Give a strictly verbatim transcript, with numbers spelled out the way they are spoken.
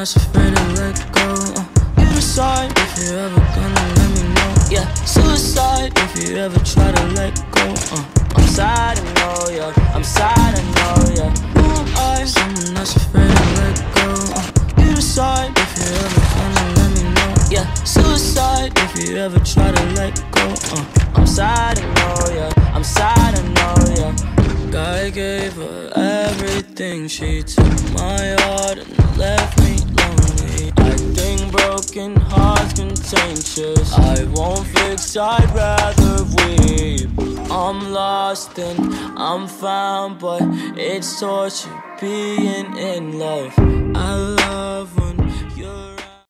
that's afraid to let go. uh, You decide if you're ever gonna let me know. Yeah, suicide if you ever try to let go. uh, I'm sad, I know, yeah, I'm sad, I know, yeah. Who am I? Someone that's afraid to let go. uh, You decide if you're ever gonna let me know. Yeah, suicide if you ever try to let go. uh, I'm sad, I know, yeah, I'm sad, I know, yeah. I gave her everything, she took my heart and left me lonely. I think broken hearts contagious, I won't fix, I'd rather weep. I'm lost and I'm found, but it's torture being in love. I love when